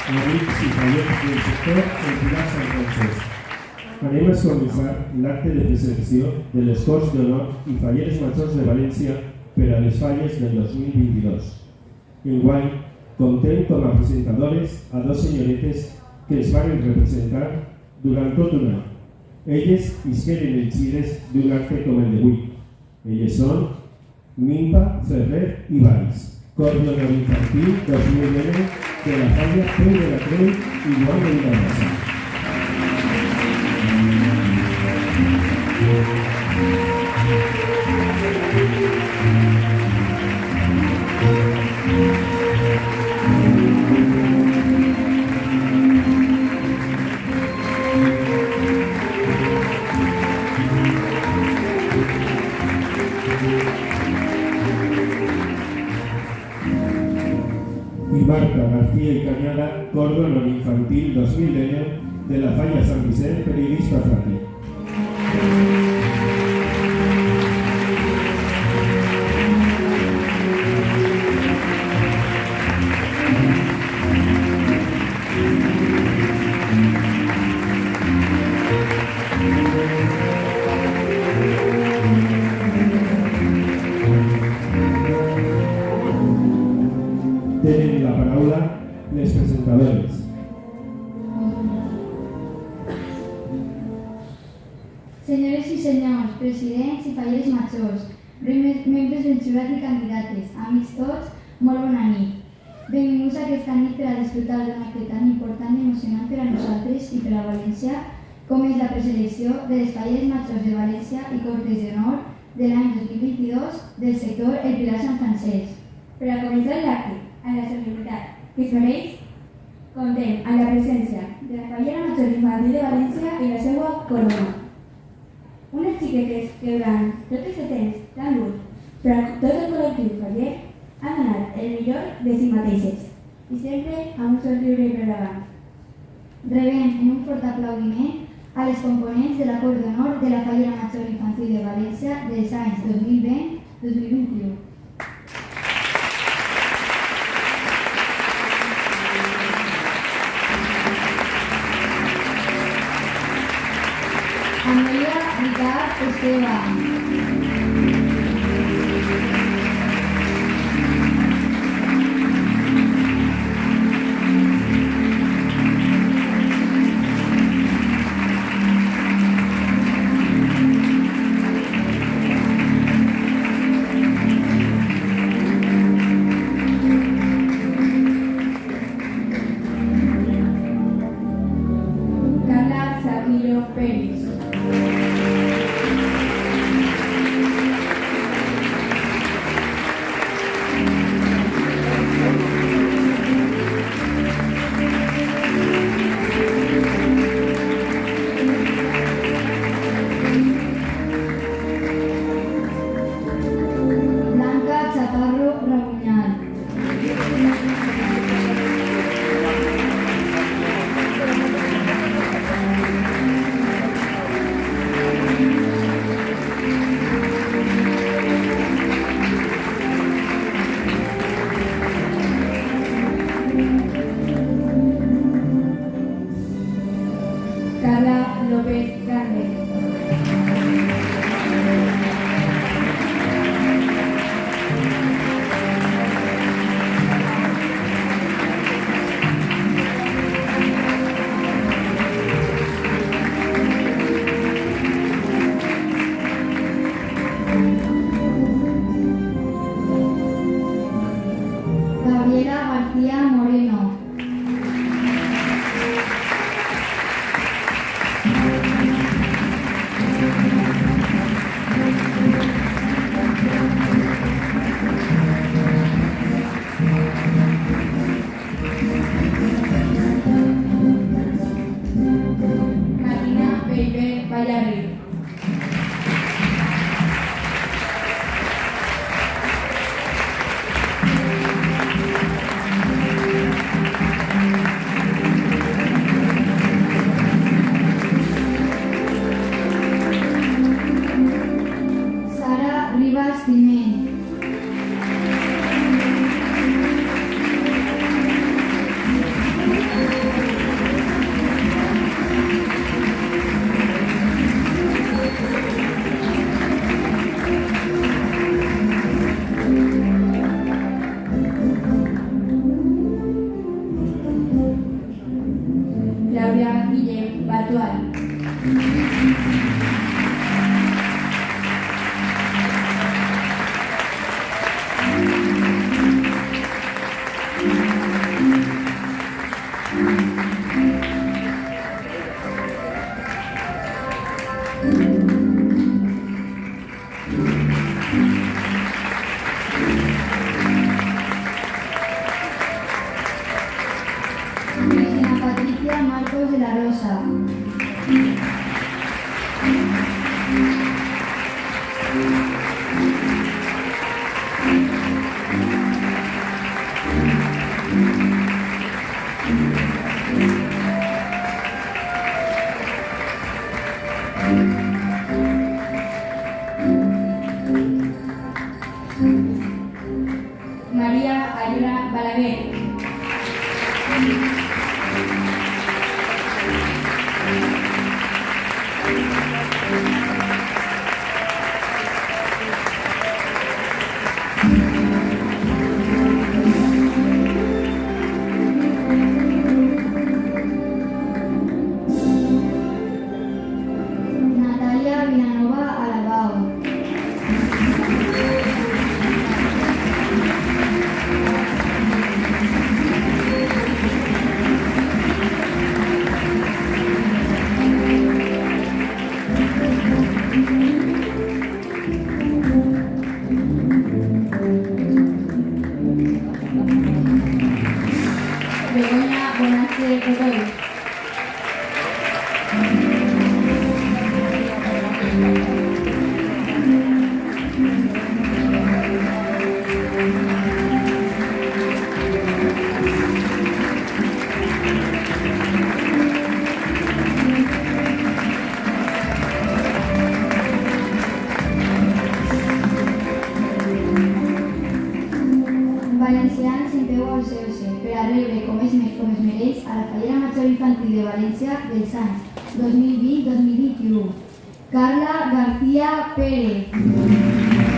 amics i fallers del sector El Pilar Sant Francesc. Anem a començar l'acte de preselecció de les Corts d'Honor i Falleres Majors de València per a les falles del 2022. Enguany, comptem com a presentadores a dos senyoretes que ens van representar durant tot un any. Elles isqueren elegides d'un acte com el d'avui. Elles són Minpa, Ferrer i Valls, Cor d'Honor Infantil 2009 de la falla Peu de la Creu i Joan de Vilamassa. I Marta García i Cañada, Cor d'Honor Infantil 2010 de la falla Sant Vicent per Iris Pafrati. Tenen la paraula les presentadores. Senyores i senyors, presidents i falleres majors, membres del jurat i candidates, amics tots, molt bona nit. Benvinguts a aquesta nit per a disfrutar d'un acte tan important i emocionant per a nosaltres i per a València, com és la preselecció de les falleres majors de València i Cortes d'Honor de l'any 2022 del sector El Pilar Sant Francesc. Per a començar l'acte, a la solemnitat que es mereix, comptem amb la presència de la fallera major infantil de València i la seva corona. Unes xiquetes que durant tot aquest temps tan dur per a tot el col·lectiu faller han donat el millor de si mateixes i sempre amb un somriure per davant. Rebem en un fort aplaudiment a les components de la Cort d'Honor de la fallera major infantil de València dels anys 2020-2021. Amelia Ricard Esteban. Carla Sarrillo Pérez. Blanca Chaparro Rabuñal. Carla López Grande. Gabriela García Moreno. Marina Pepe Vallarri. María Ayora Balaguer. Natalia Vilanova Alabao. Begoña Bonastre Godoy. Valencians en peu al seu per a rebre com es mereix a la Fallera Major Infantil de València dels anys 2020-2021. Carla García Pérez.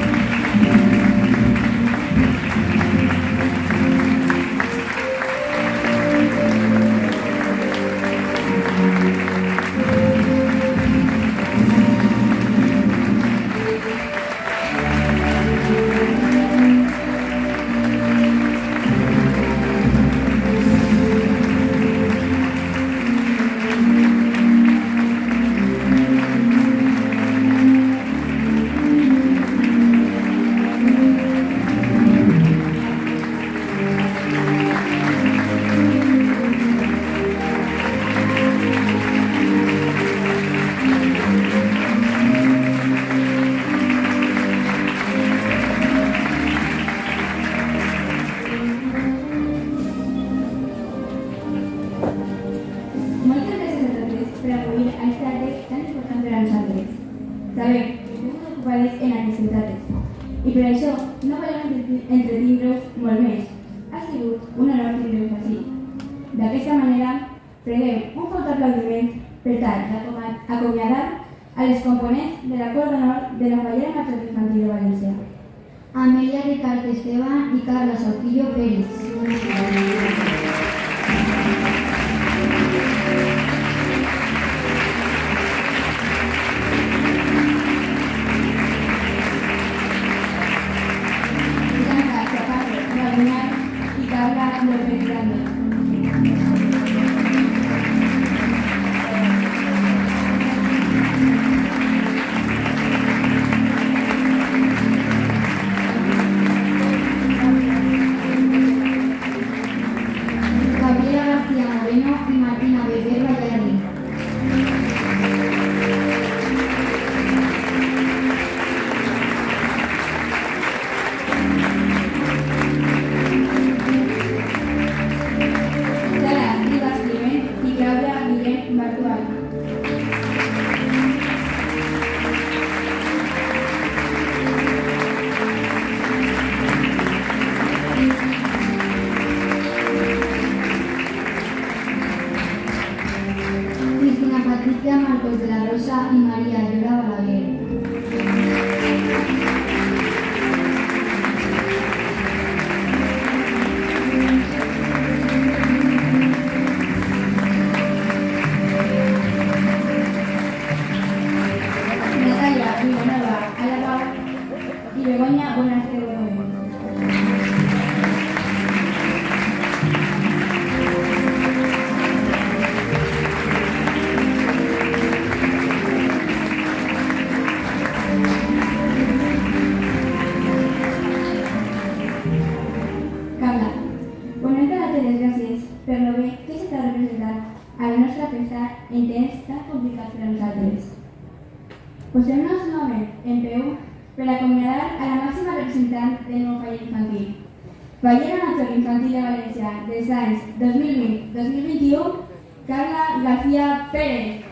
Moltes gràcies a totes per acollir a este acte tan important per a nosaltres. Sabem que estem molt ocupades en aquestes dates i per això no volem entretenir-vos molt més. Ha sigut un honor tenir-vos així. D'aquesta manera, preguem un fort aplaudiment per tal d'acomiadar a les components de l'acord d'honor de la Fallera Major Infantil de València. Amelia Ricard Esteban y Carla Sauquillo Pérez. Blanca Chaparro Ragunar y Carla López Grande. Gabriela García Moreno y Martina Beber Valladolid. Sara Rivas Climent y Claudia Guillén Bartual. Cristina Patricia Marcos de la Rosa y María Ayora Balaguer. Natalia Vilanova Alabao y Begoña Bonastre Godoy. Carla, volem donar-te les gràcies per lo bé que s'està representant a la nostra festa en temps tan complicats per a nosaltres. Posem-nos novament en peu per acomiadar a la màxima representant del nou faller infantil. Fallera Major Infantil de València dels anys 2020-2021, Carla García Pérez.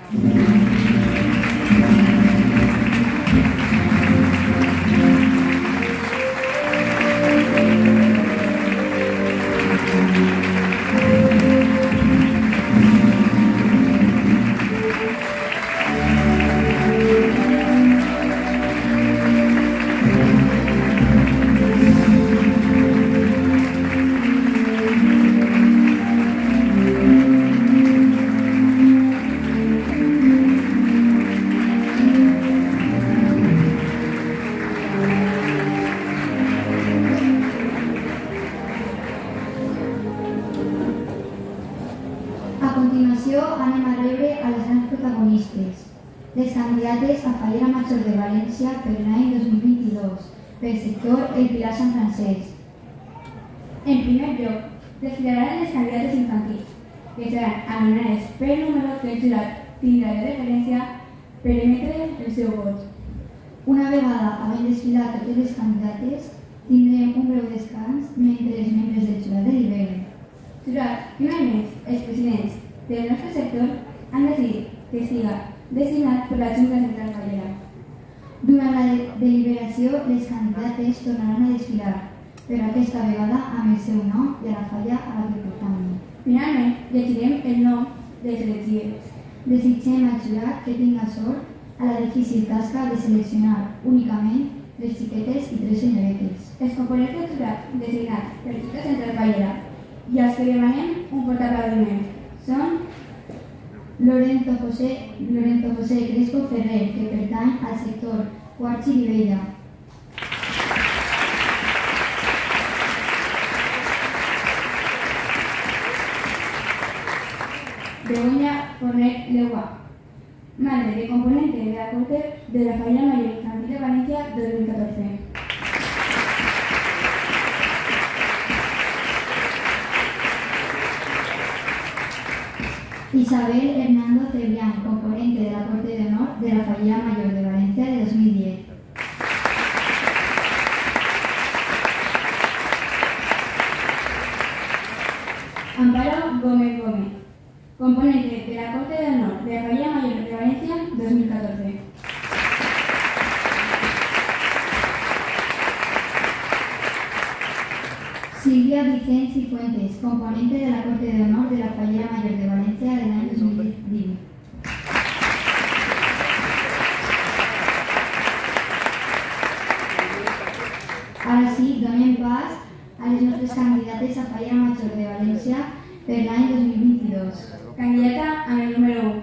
A continuació anem a rebre a les grans protagonistes, les candidates a Fallera Major de València per l'any 2022, pel sector El Pilar Sant Francesc. En primer lloc, desfilaran les candidates infantils, que seran anomenades per número que el jurat tindrà de referència per emetre el seu vot. Una vegada havent desfilat totes les candidates, tindrem un breu descans mentre els membres del jurat deliberen. Jurat, i un any més, els presidents del nostre sector han decidit que siga designat per la Junta Central Fallera. Durant la deliberació, les candidates tornaran a desfilar, però aquesta vegada amb el seu nom i a la falla a la que pertanyen. Finalment, llegirem el nom dels elegits. Desitgem al jurat que tinga sort a la difícil tasca de seleccionar únicament 3 xiquetes i 3 senyoretes. Els components del jurat designat per la Junta Central Fallera i els que demanem un fort aplaudiment són Lorenzo José Crespo Ferrer, que pertany al sector Quart Xirivella. Begoña Fornet Leguá, madre de componente de la Corte de la Fallera Mayor Infantil de Valencia 2014. Isabel Hernando Cebrián, componente de la Corte de Honor de la Fallera Mayor de Valencia de 2010. Amparo Gómez Gómez, componente de la Corte de Honor de la Fallera Mayor de Valencia 2014. Silvia Vicens y Fuentes, componente de la Corte de Honor de la Fallera Mayor de Valencia del año 2010. Ara sí, donem pas a les nostres candidates a Fallera Major de València per l'any 2022. Candidata amb el número 1.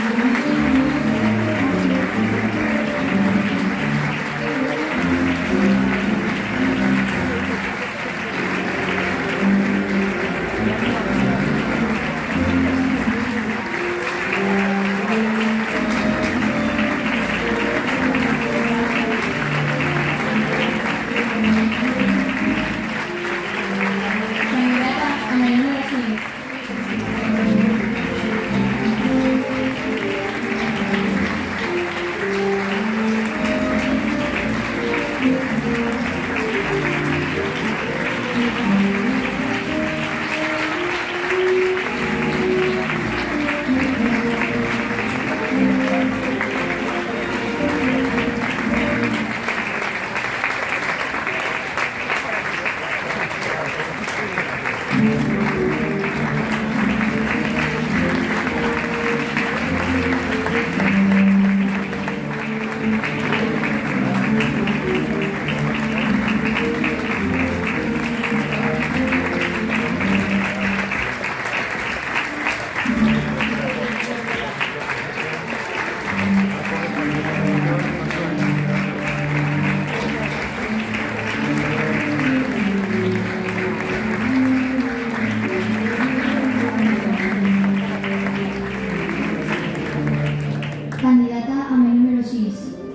Candidata a menú número 6.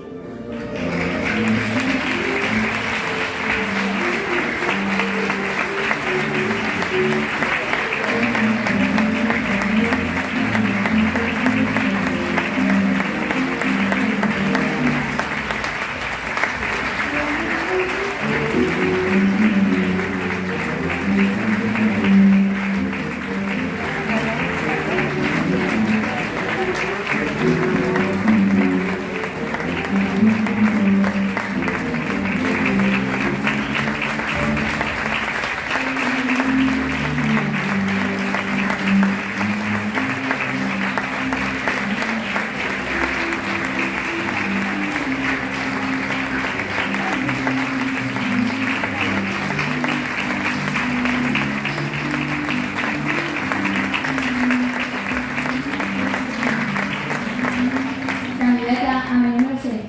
Candidata a menú número 6.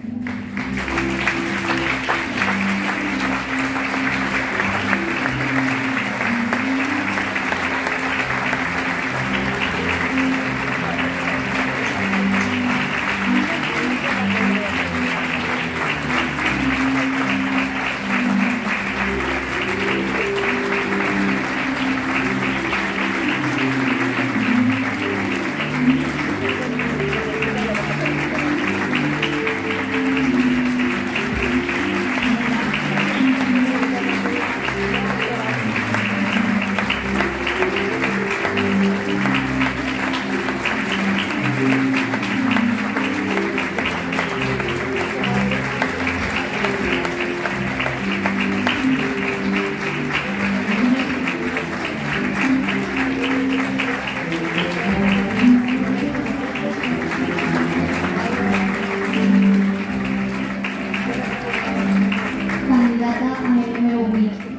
Candidata a menú número 8.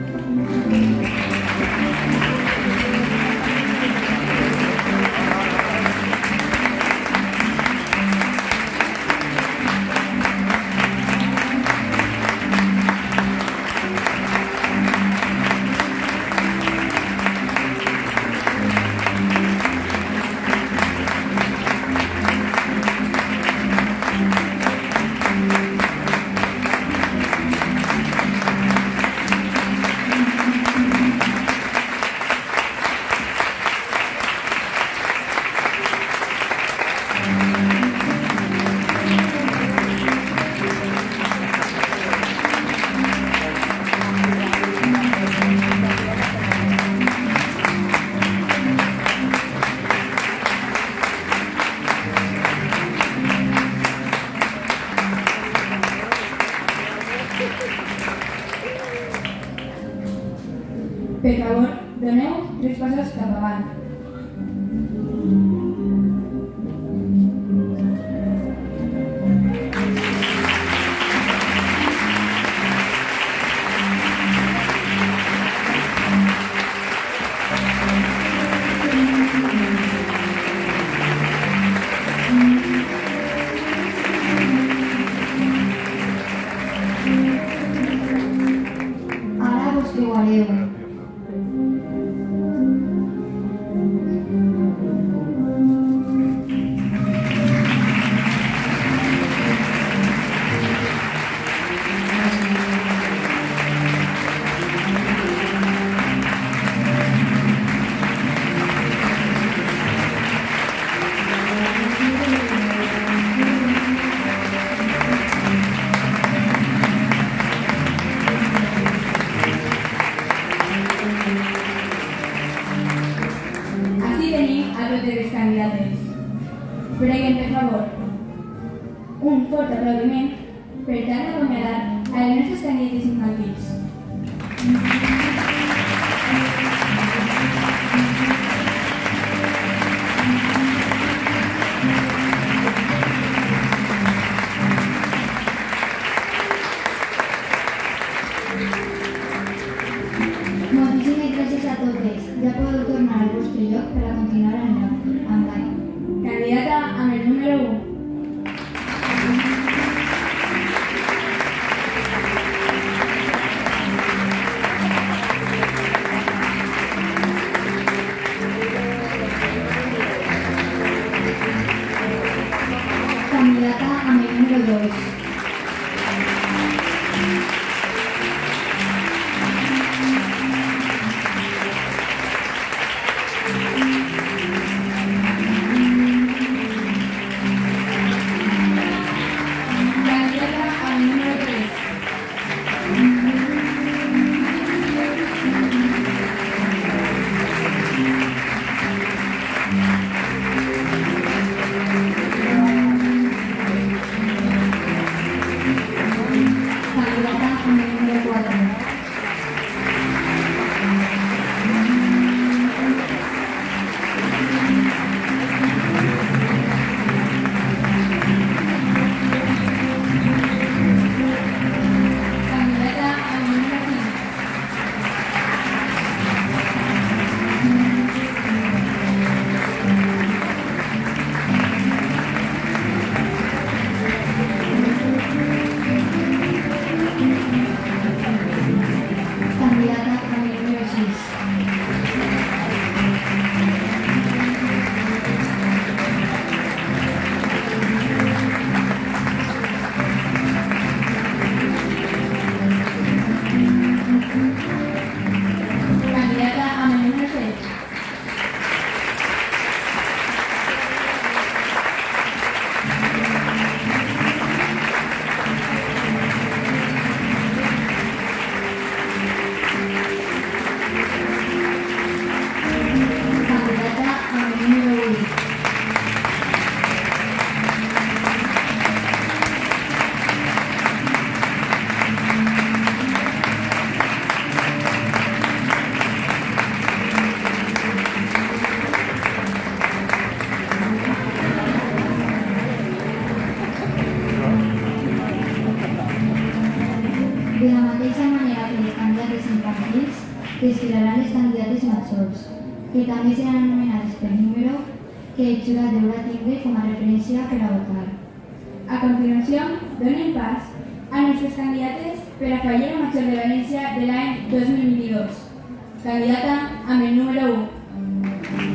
Per favor, doneu 3 passos cap avant. Preguen, per favor. Un fort aplaudiment per tal d'acomiadar a les nostres candidates infantils. Moltíssimes gràcies a totes. Ja podeu tornar al vostre lloc per a continuar amb l'any. Candidata amb el número 1. Candidata amb el número 2. Candidata amb el número 3. Candidata amb el número 4. Candidata amb el número 5. Candidata amb el número 6. Candidata amb el número 7. Candidata amb el número 1. De la mateixa manera que les candidates infantils, desfilaran les candidates majors, que també seran anomenades per número que el jurat deurà tindre com a referència per a votar. A continuació, donen pas a nuestras candidates per a Fallera Major de València de l'any 2022. Candidata amb el número 1.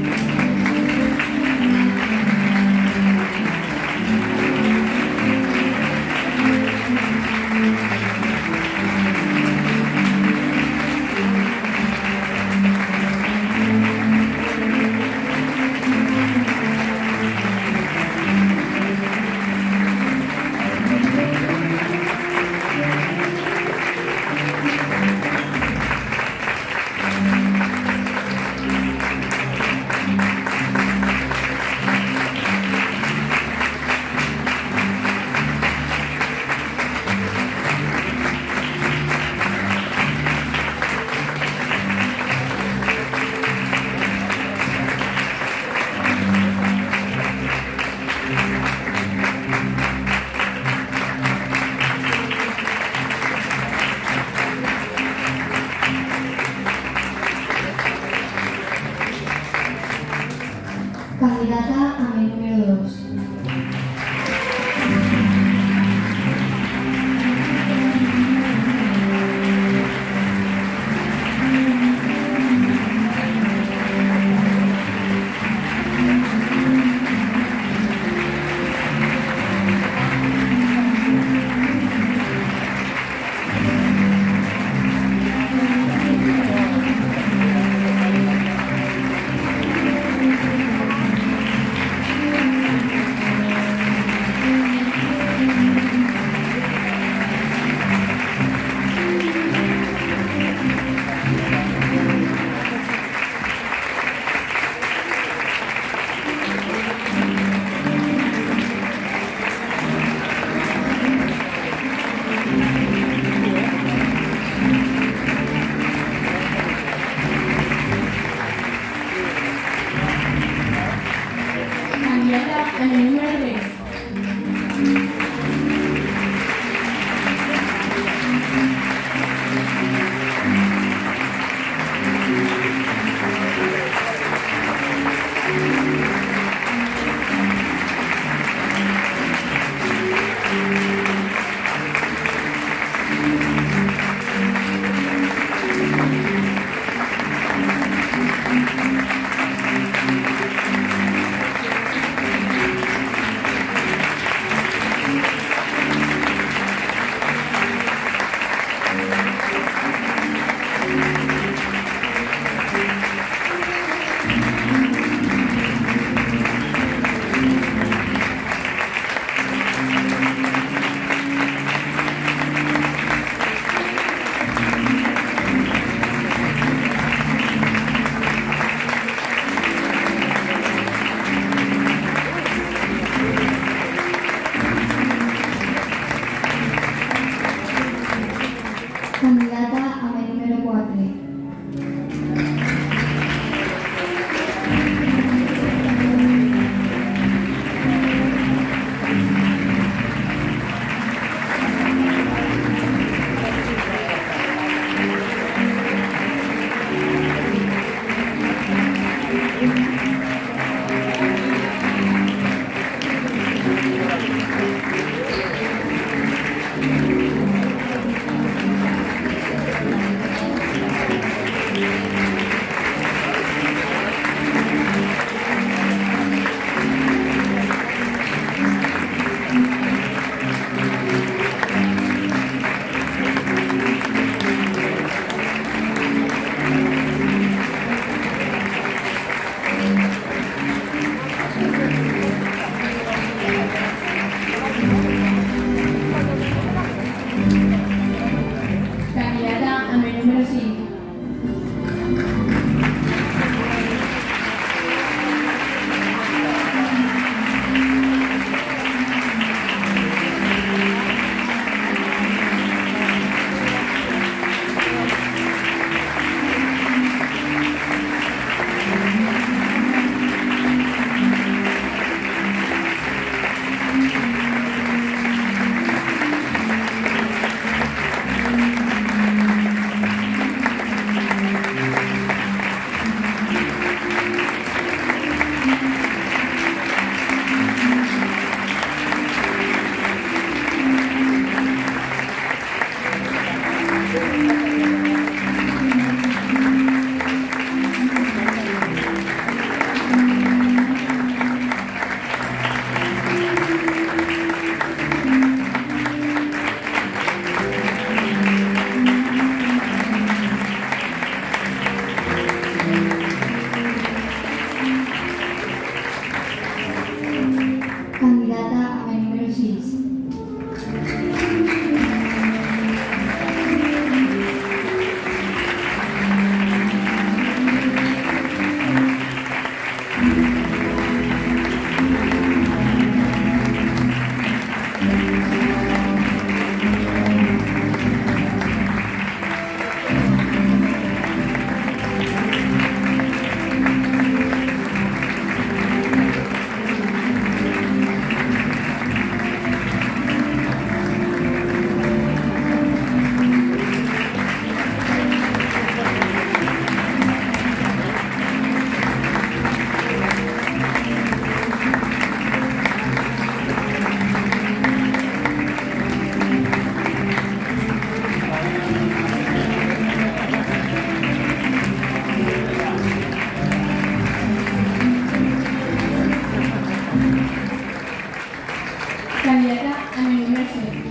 Candidata amb el número 7.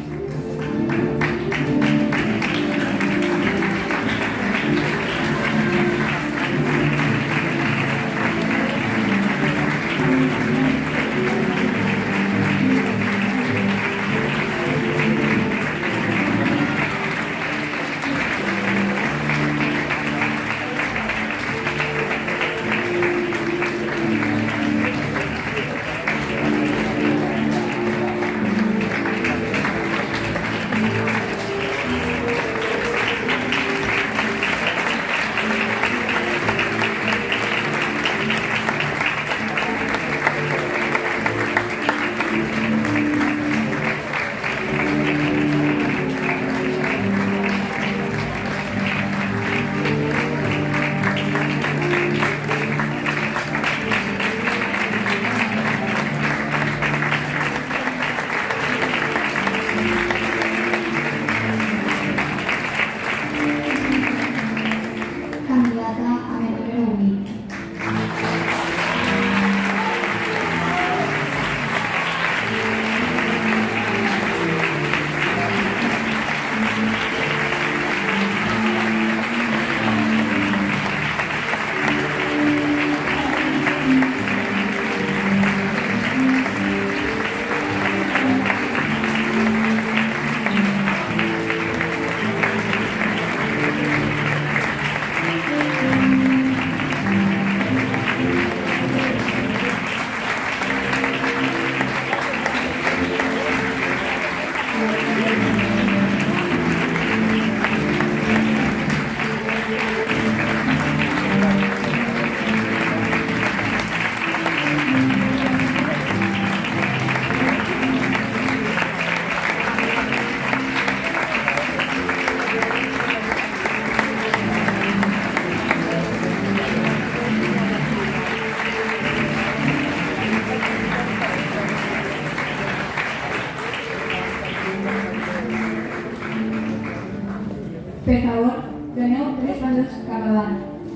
Per favor, doneu 3 passos cap avant.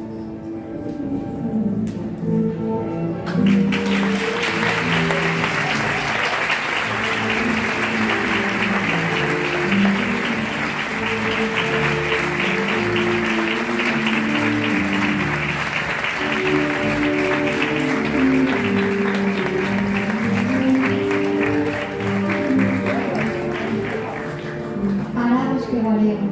Ara vos que voleu.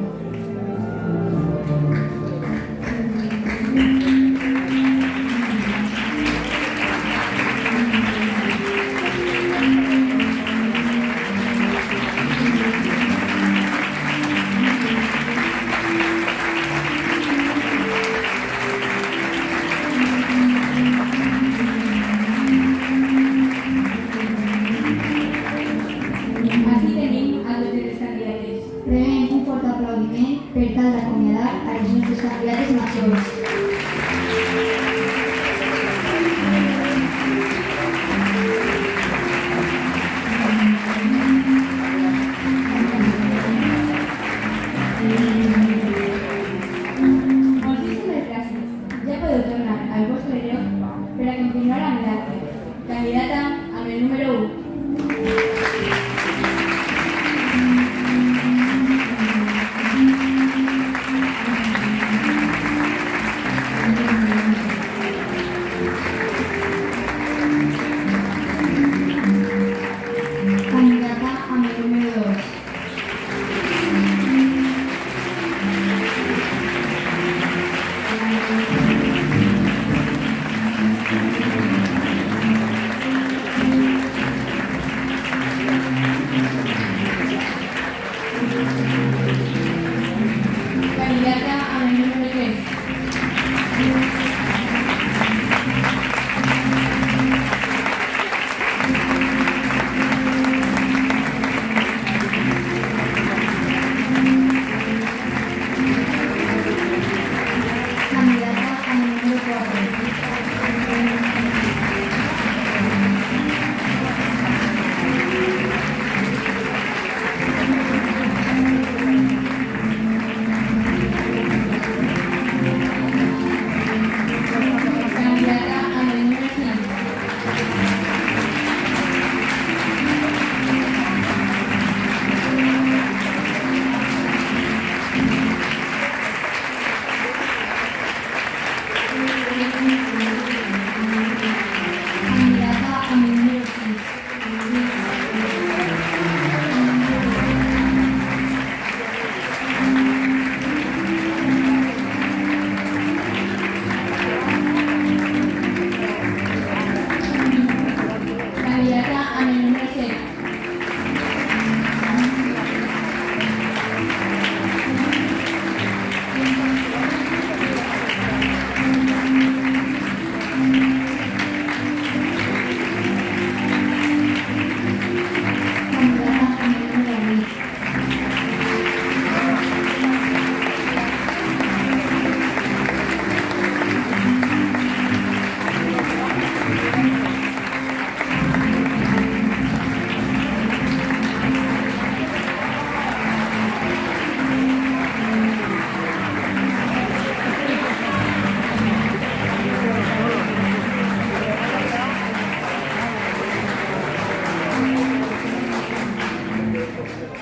Així tenim a totes les candidates. Rebem un fort aplaudiment per tal d'acomiadar a les nostres candidates majors. Moltíssimes gràcies. Ja podeu tornar al vostre lloc per a continuar amb l'acte. Candidata amb el número 1.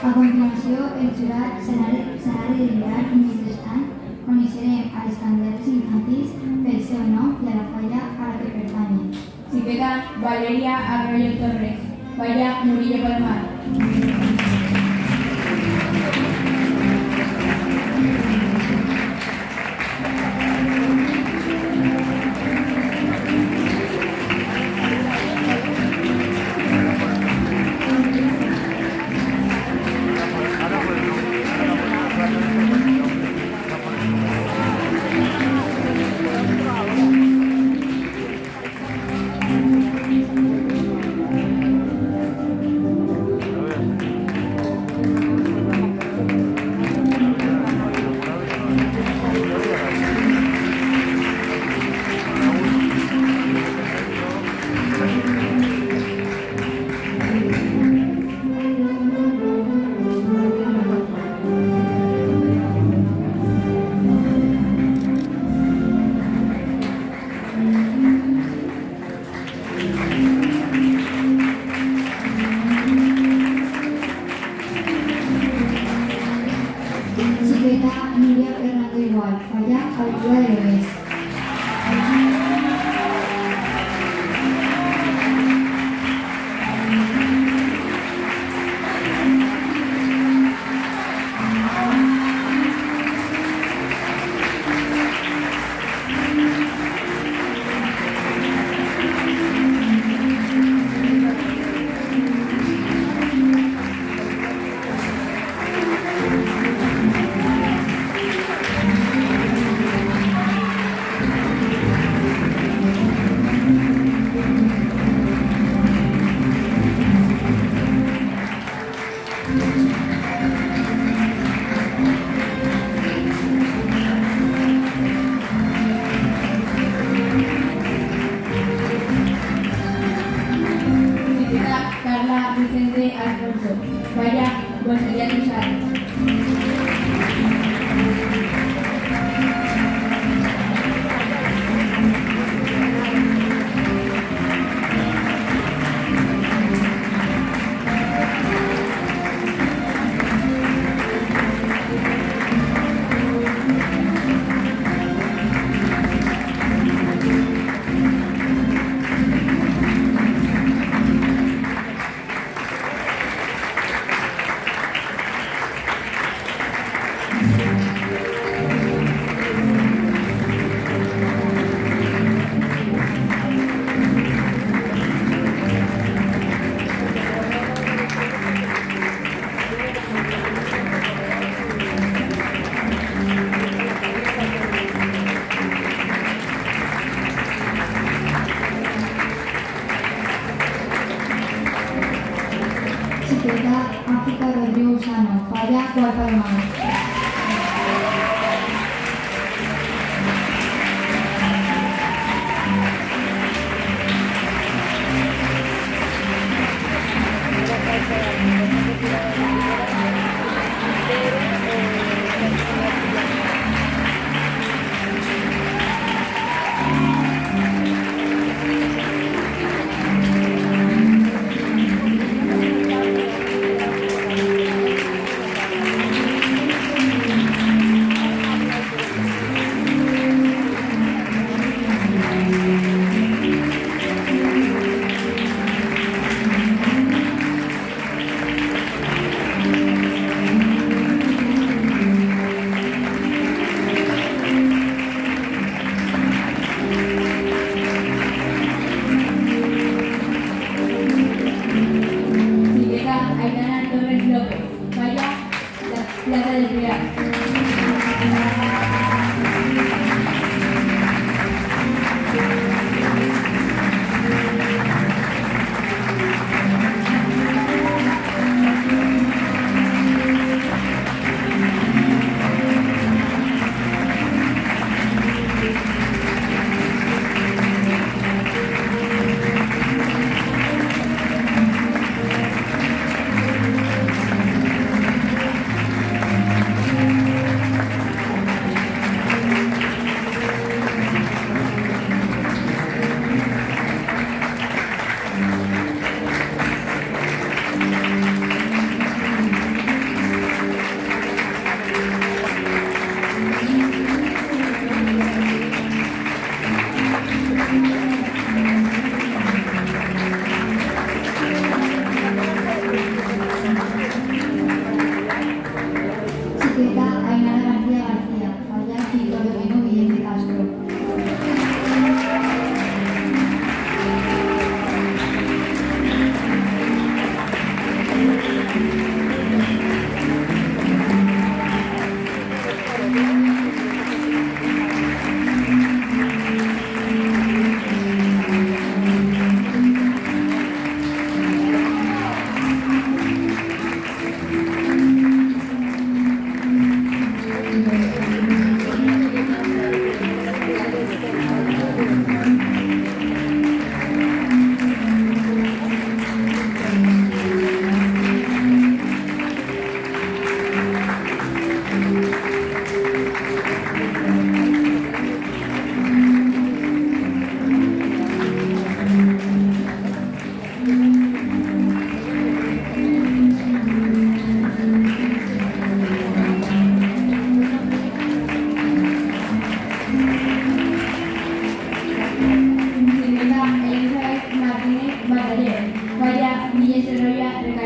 A continuació, el jurat s'ha de deliberar i mentrestant coneixerem a les candidates infantils pel seu nom i a la falla a la que pertanyen. Xiqueta Valeria Arroyo Torres. Falla Murillo Palmar. África del río Usano, falla Cuarta Palmar.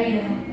Toledo.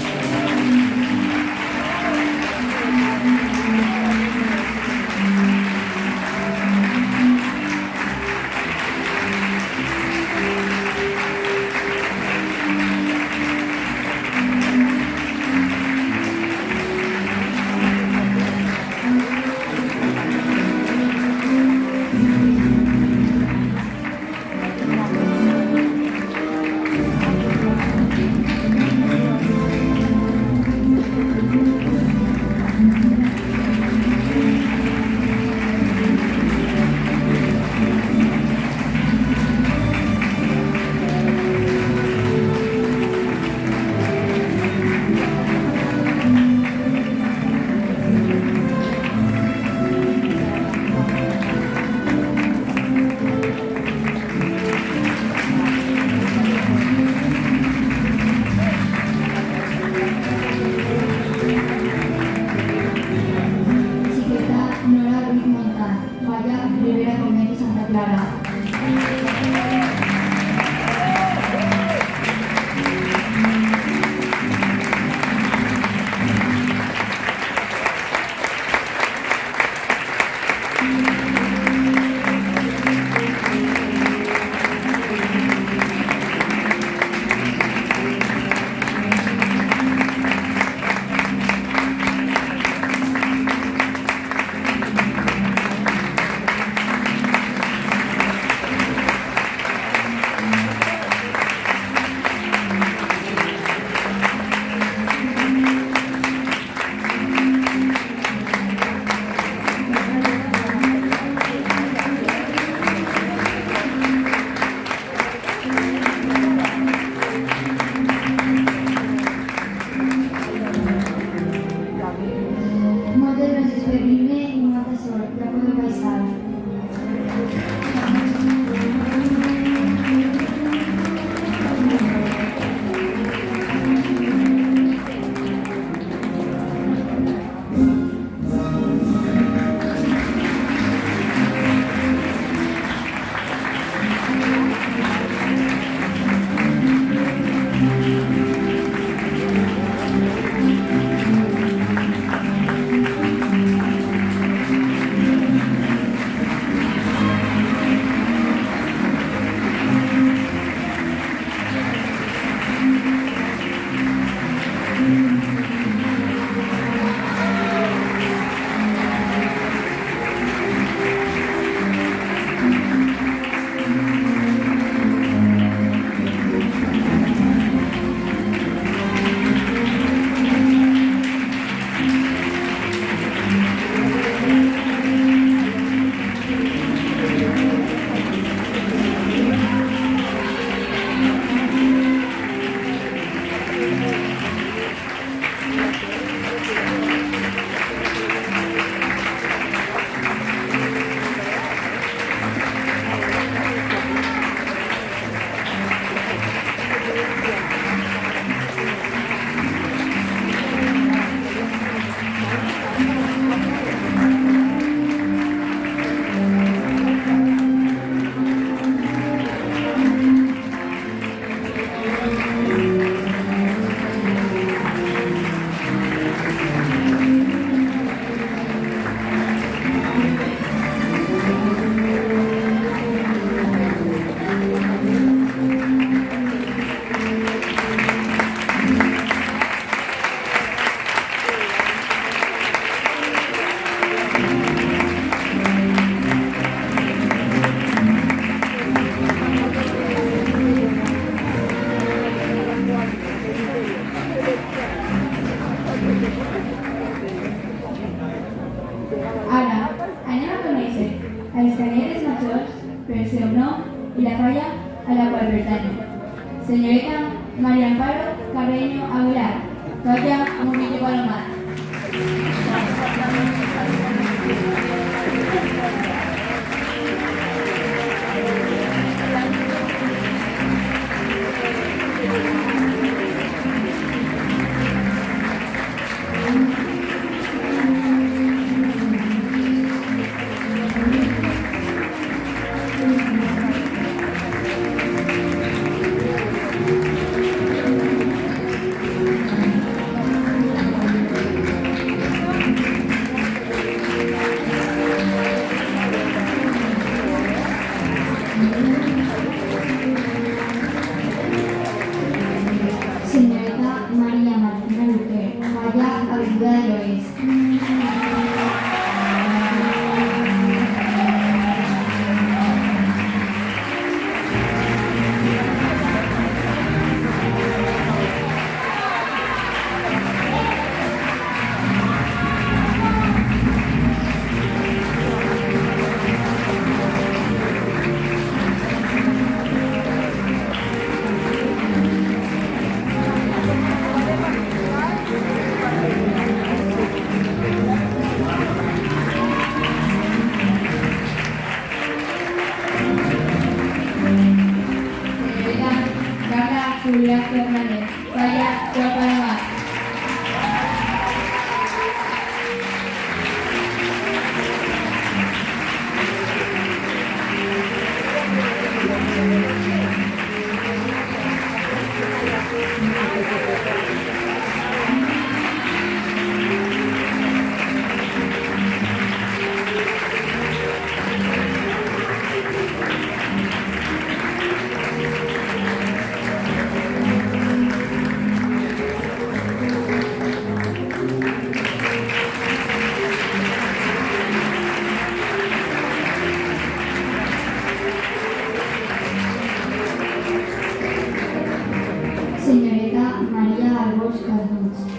y la falla a la cual pertenece. Señorita María Amparo Carreño Aguilar, falla Murillo Palomar.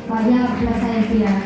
falla plaça del Pilar.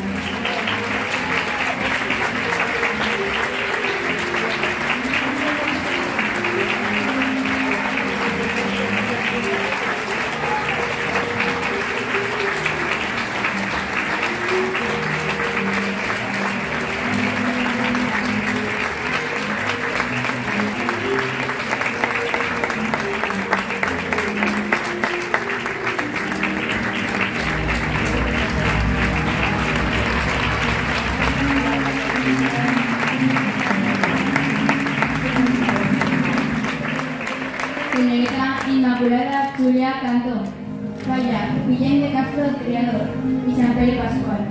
Señorita Inmaculada Julia Cantó, falla Guillén de Castro Triador y San Pedro Pascual.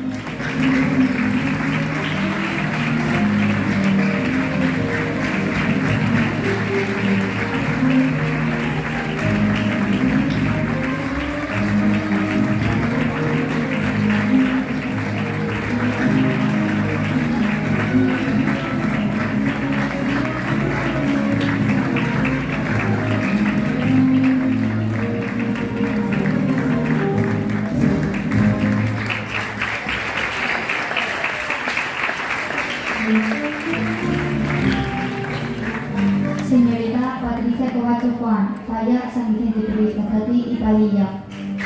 Señorita Patricia Covacho Juan, falla San Vicente Cruz, Cazati y Padilla.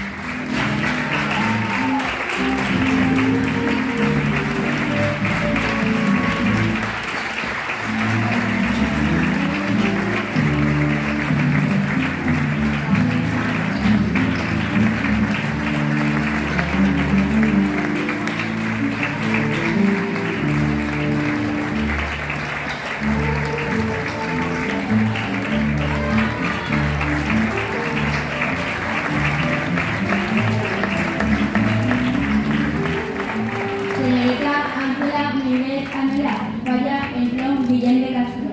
falla el Plan Guillén de Castro.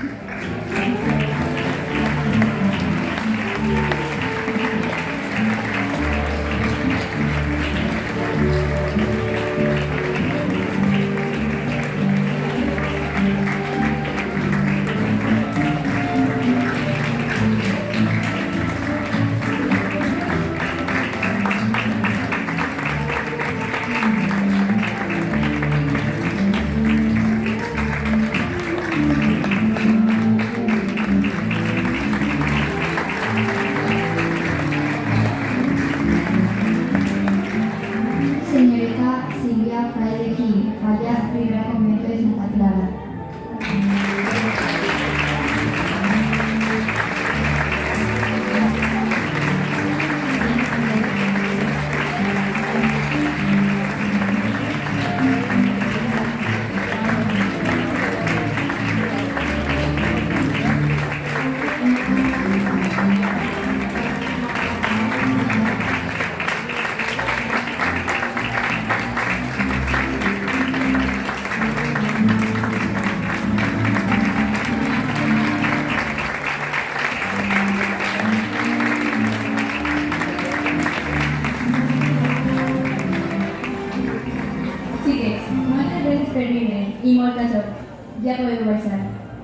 Señorita Silvia Fraile Gil, falla Rivera Convento de Santa Clara. Xiques, moltes gràcies per vindre i molta sort. Ja podeu baixar.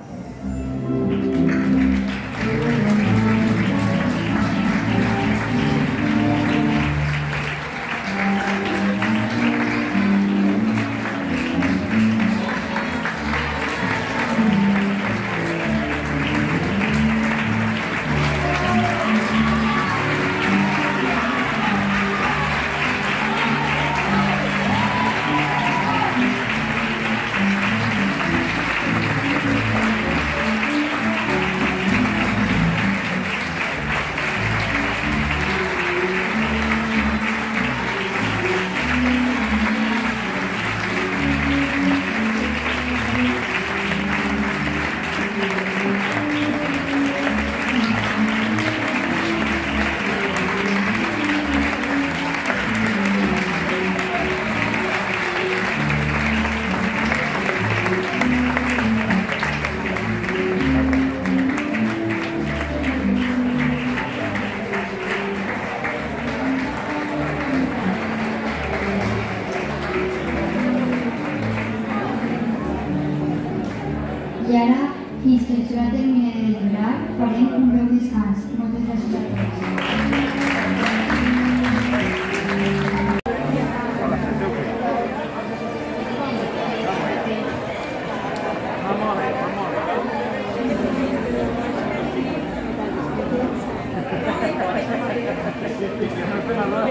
I ara, fins que el jurat termine de deliberar, farem un breu descans. Moltes gràcies a tots.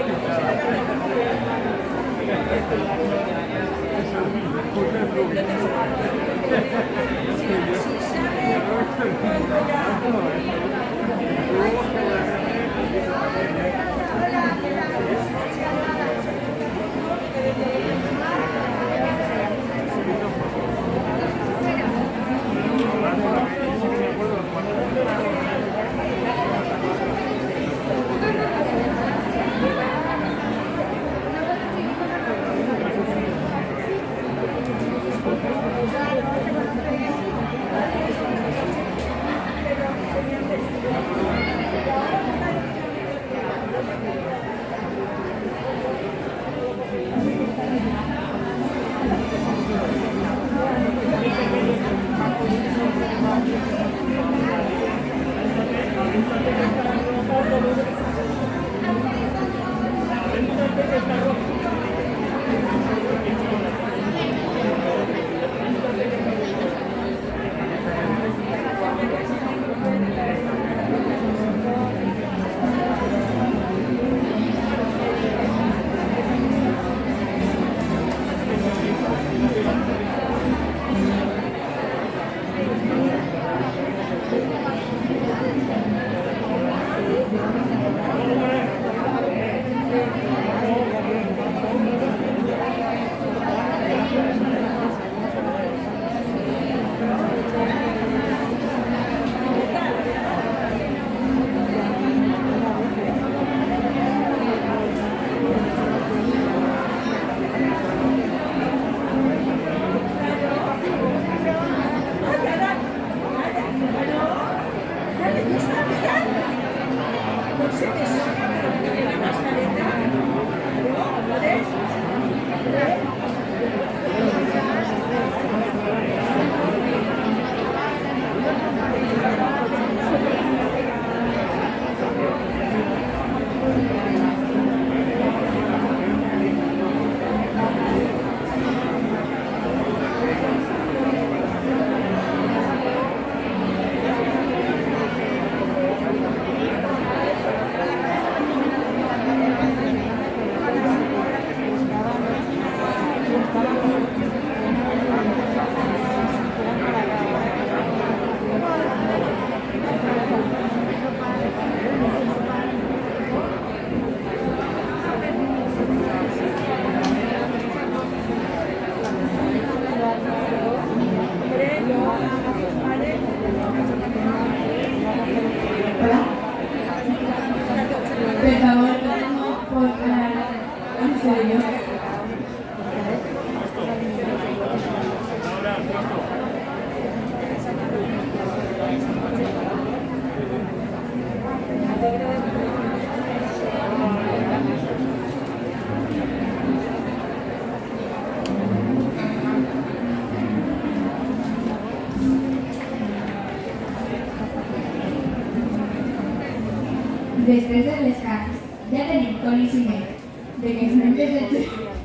Després de les cases, ja tenim coneixement de que els membres del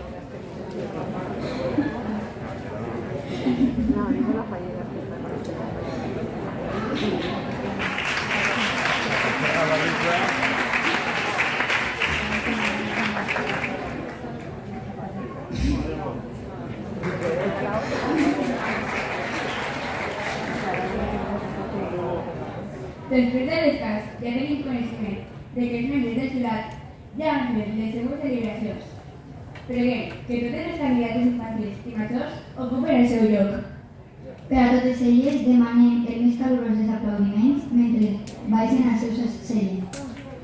Després de les cases, ja tenim coneixement de que els membres del jurat ja han fet les seues deliberacions. Preguem que totes les candidates infantils i majors ocupen el seu lloc. Per a totes elles demanem els més calorosos aplaudiments mentre baixen als seus seients.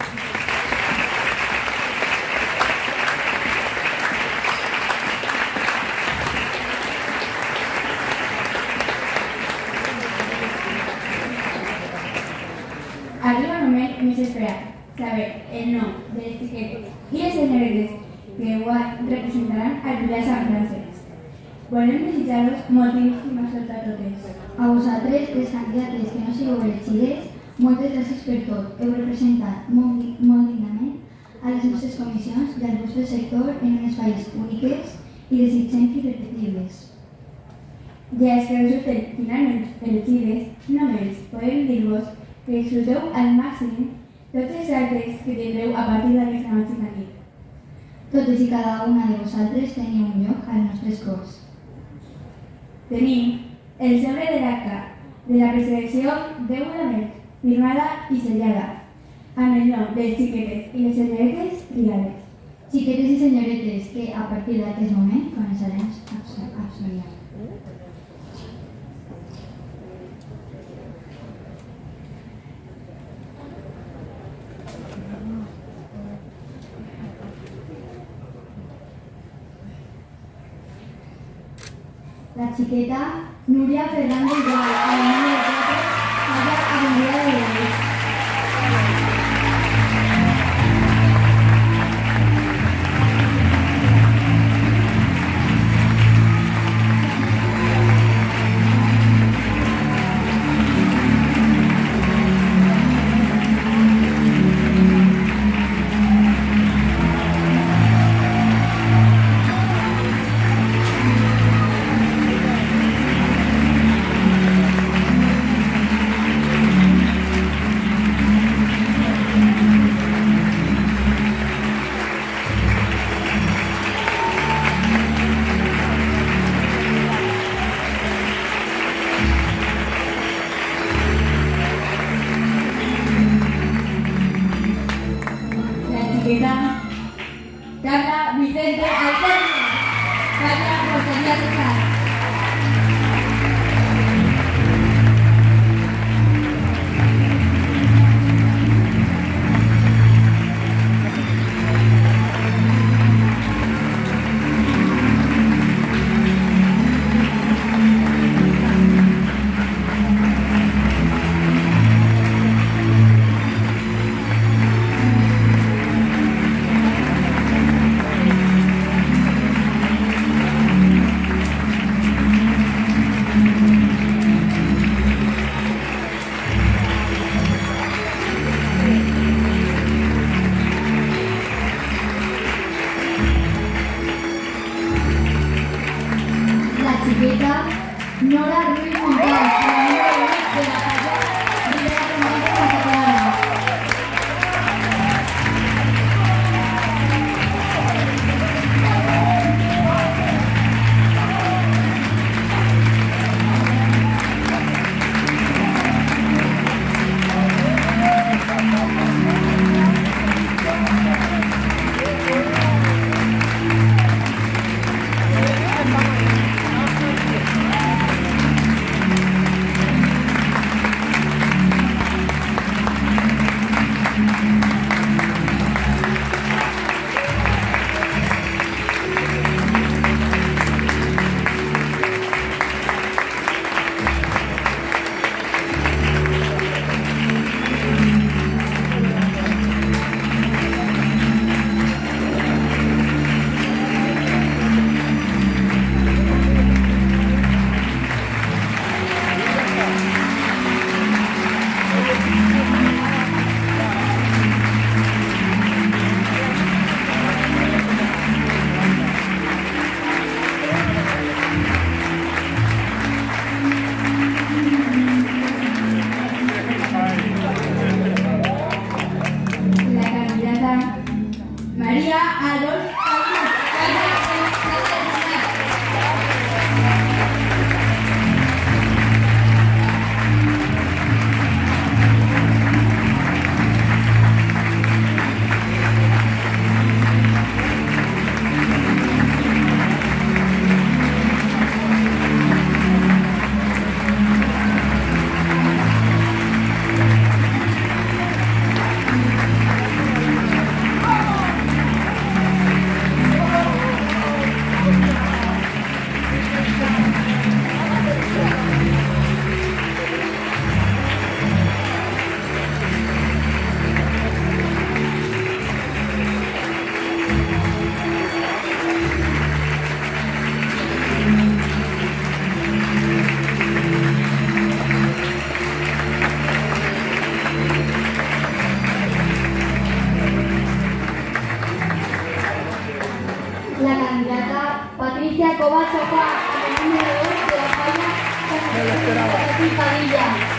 Arriba el moment més esperat, saber el nom de les xiquetes i les senyoretes que ho representaran al jurat Sant Francesc. Volem desitjar-los moltíssima sort a totes. A vosaltres, les candidates que no sigueu elegides, moltes gràcies per tot. Heu representat molt dignament a les nostres comissions i al vostre sector en unes falles úniques i desitgem irrepetibles. Ja és que resulten finalment elegides, només podem dir-vos que disfruteu al màxim tots els actes que tindreu a partir d'aquesta mateixa nit. Totes i cada una de vosaltres teniu un lloc als nostres cors. Tenim el sobre de l'acta de la preselecció degudament firmada i sellada amb el nom dels xiquetes i les senyoretes triades. Xiquetes i senyoretes que a partir d'aquest moment començarem a somiar. La xiqueta Núria Fernández Gual, a la número 4, allà a Avinguda de Reus. Carla Vicente Alberto, Carla Rosalía César. Nora Ruiz Montal, la número 1 de la calle Rivera Román Santa Clara. María Alonso la candidata Patricia Covachoca, el número 2 de la falla San Padilla.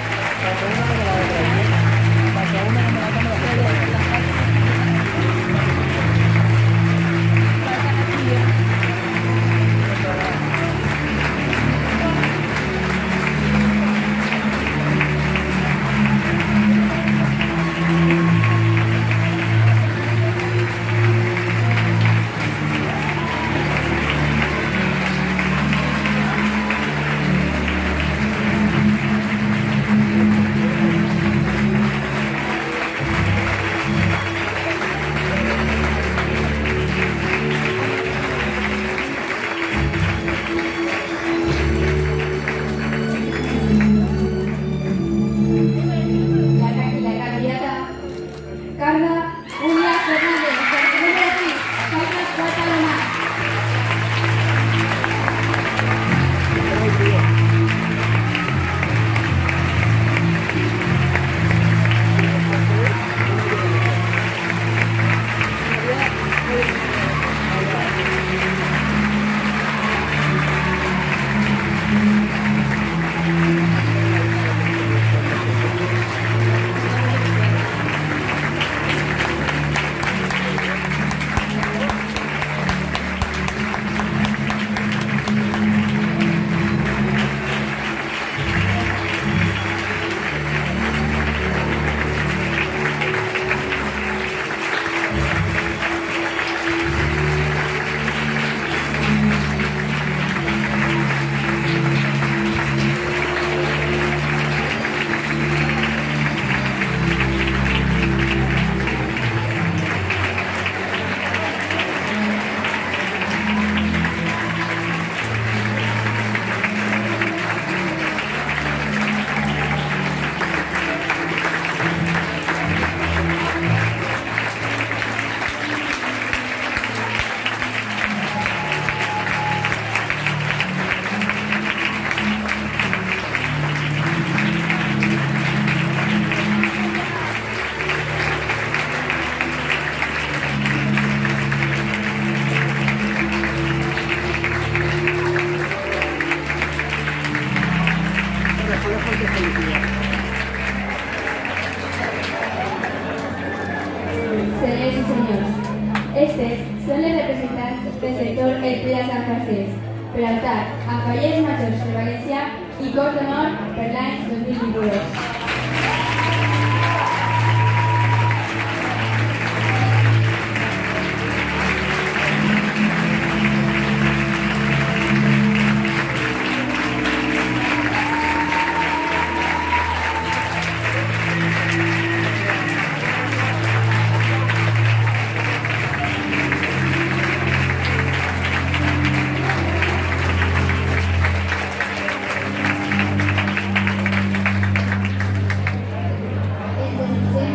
del sector El Pi de Sant Francesc, per optar a Falleres Majors de València i Cos d'Honor per l'any 2022.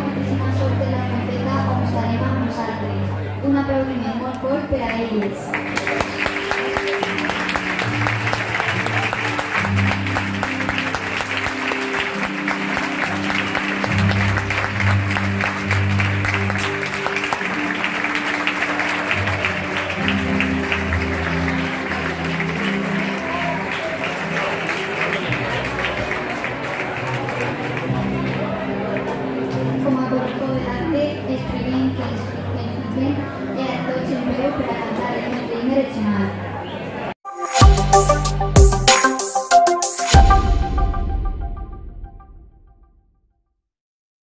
Un aplaudiment molt fort per a ells.